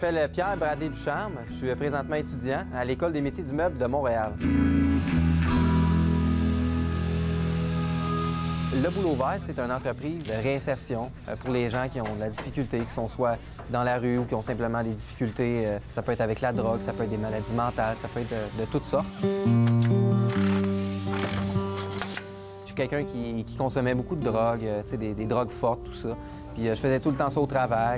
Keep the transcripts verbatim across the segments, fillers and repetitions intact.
m'appelle Pierre Bradley Ducharme. Je suis présentement étudiant à l'École des métiers du meuble de Montréal. Le Boulot Vert, c'est une entreprise de réinsertion pour les gens qui ont de la difficulté, qui sont soit dans la rue ou qui ont simplement des difficultés. Ça peut être avec la drogue, ça peut être des maladies mentales, ça peut être de, de toutes sortes. Je suis quelqu'un qui, qui consommait beaucoup de drogue, tu sais, des, des drogues fortes, tout ça. Puis je faisais tout le temps ça au travers.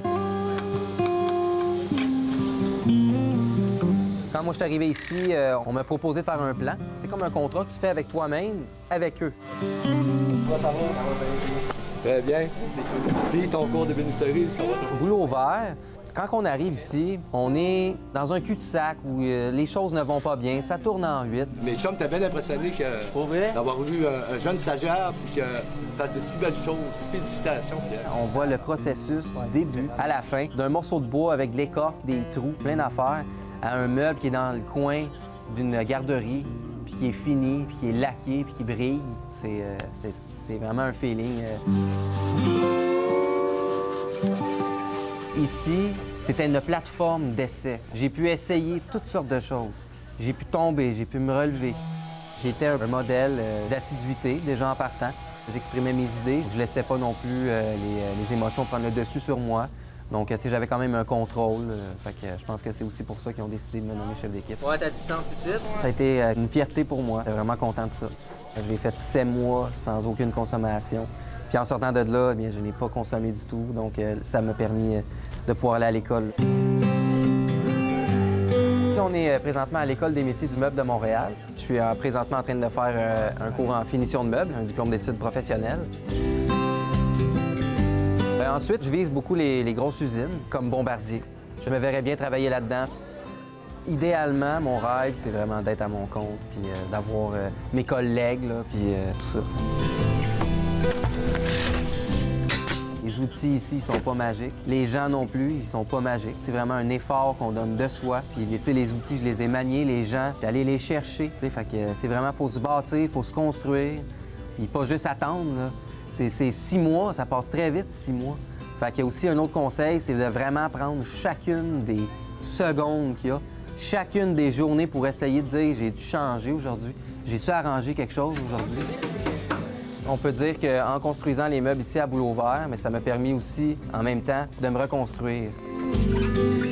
Quand moi je suis arrivé ici, euh, on m'a proposé de faire un plan. C'est comme un contrat que tu fais avec toi-même, avec eux. Ça va, ça va très bien. Puis ton cours de bénisterie, ça va toujours. Boulot vert, quand on arrive ici, on est dans un cul-de-sac où euh, les choses ne vont pas bien, ça tourne en huit. Mais chum, t'as bien impressionné que, Pour vrai? d'avoir vu un, un jeune stagiaire puis qu'il fasse de si belles choses. Félicitations, Pierre. On voit le processus du début à la fin, d'un morceau de bois avec de l'écorce, des trous, plein d'affaires, à un meuble qui est dans le coin d'une garderie, puis qui est fini, puis qui est laqué, puis qui brille. C'est euh, c'est vraiment un feeling. Euh... Ici, c'était une plateforme d'essai. J'ai pu essayer toutes sortes de choses. J'ai pu tomber, j'ai pu me relever. J'étais un modèle euh, d'assiduité, déjà en partant. J'exprimais mes idées. Je laissais pas non plus euh, les, les émotions prendre le dessus sur moi. Donc, tu sais, j'avais quand même un contrôle. Euh, fait que, euh, je pense que c'est aussi pour ça qu'ils ont décidé de me nommer chef d'équipe. Ouais, ta distance ici? Ça a été euh, une fierté pour moi. J'étais vraiment content de ça. J'ai fait sept mois sans aucune consommation. Puis en sortant de là, eh bien, je n'ai pas consommé du tout. Donc, euh, ça m'a permis euh, de pouvoir aller à l'école. On est euh, présentement à l'École des métiers du meuble de Montréal. Je suis euh, présentement en train de faire euh, un cours en finition de meubles, un diplôme d'études professionnelles. Euh, ensuite, je vise beaucoup les, les grosses usines, comme Bombardier. Je me verrais bien travailler là-dedans. Idéalement, mon rêve, c'est vraiment d'être à mon compte, puis euh, d'avoir euh, mes collègues, là, puis euh, tout ça. Les outils ici, ils sont pas magiques. Les gens non plus, ils sont pas magiques. C'est vraiment un effort qu'on donne de soi. Puis, tu sais, les outils, je les ai maniés, les gens, puis aller les chercher. Tu sais, fait que c'est vraiment, faut se bâtir, faut se construire, puis pas juste attendre, là. C'est six mois, ça passe très vite, six mois. Fait qu'il y a aussi un autre conseil, c'est de vraiment prendre chacune des secondes qu'il y a, chacune des journées pour essayer de dire « j'ai dû changer aujourd'hui, j'ai dû arranger quelque chose aujourd'hui ». On peut dire qu'en construisant les meubles ici à Boulot Vert, mais ça m'a permis aussi, en même temps, de me reconstruire.